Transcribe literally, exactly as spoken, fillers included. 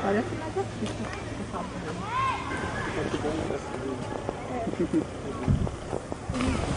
Olha que mais aqui, tá? Muito bom, graças a Deus. É.